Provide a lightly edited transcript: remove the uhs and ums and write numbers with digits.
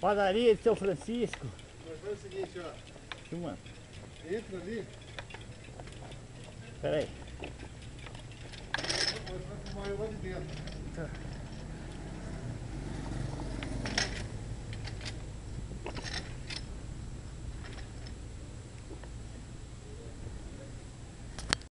Padaria de São Francisco. Mas faz o seguinte, ó. Filmando. Entra ali. Pera aí. Vai filmar eu lá de dentro. Tá.